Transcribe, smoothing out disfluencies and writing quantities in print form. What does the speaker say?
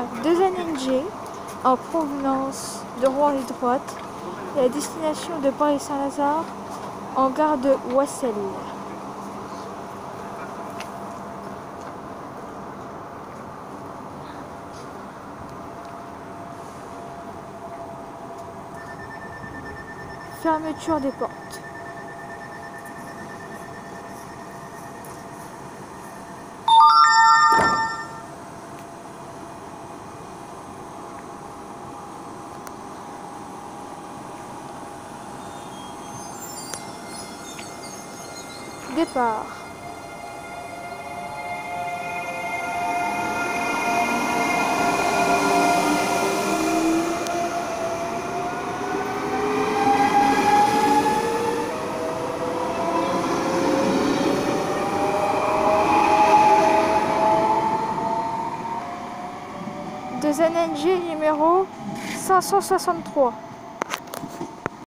a 2 NNG en provenance de Rouen et droite et à destination de Paris-Saint-Lazare en gare de Oissel. Fermeture des portes. Départ. Deux NNG numéro 563.